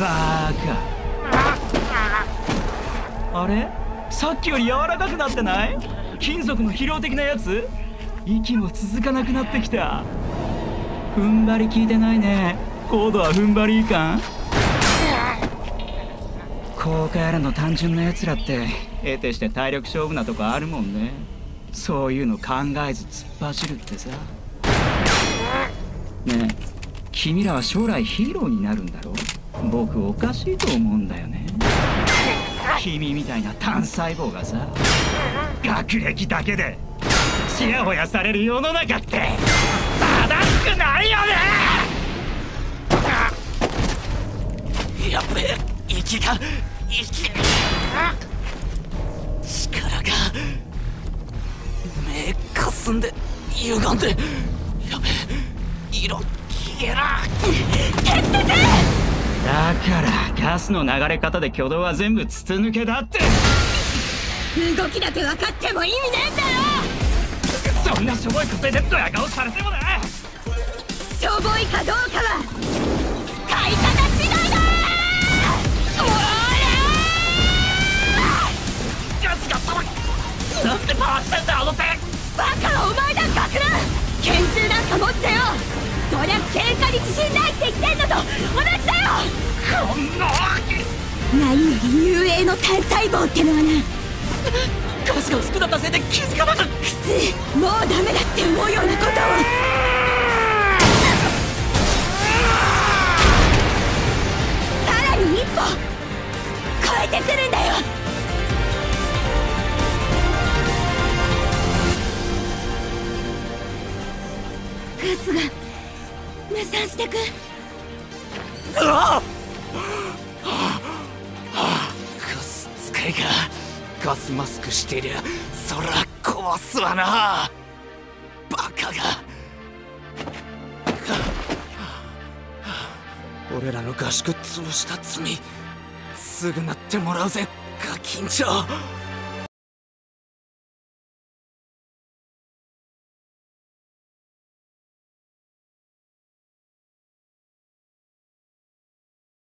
バーカ。あれ、さっきより柔らかくなってない？金属の肥料的なやつ？息も続かなくなってきた。踏ん張り効いてないね。高度は踏ん張りいかん。効果やらの単純なやつらって得てして体力勝負なとこあるもんね。そういうの考えず突っ走るってさ。ねえ、君らは将来ヒーローになるんだろ？僕おかしいと思うんだよね。君みたいな単細胞がさ、学歴だけでちやほやされる世の中って正しくないよね。 やっべえ、息が力が目かすんで歪んで、やべえ、色消えらだからガスの流れ方で挙動は全部筒抜けだって。 動きだけ分かっても意味ねえんだよ。 そんなしょぼいことでドヤ顔されてもな。 しょぼいかどうかは使い方次第だ。 ガスがパワーなんで回してんだあの手。 バカはお前だガクラ。拳銃なんか持ってよ。そりゃ喧嘩に自信ないって言ってんのと同じだよ。 こんな何より雄英の単細胞ってのはな。 ガスが薄くなったせいで気づかなかった。 普通もうダメだって思うようなことをさらに一歩超えてくるんだよ。ガスが無産してく。 ガス使いがガスマスクしてりゃそら壊すわな。バカが。俺らの合宿潰した罪償ってもらうぜガキンチョ。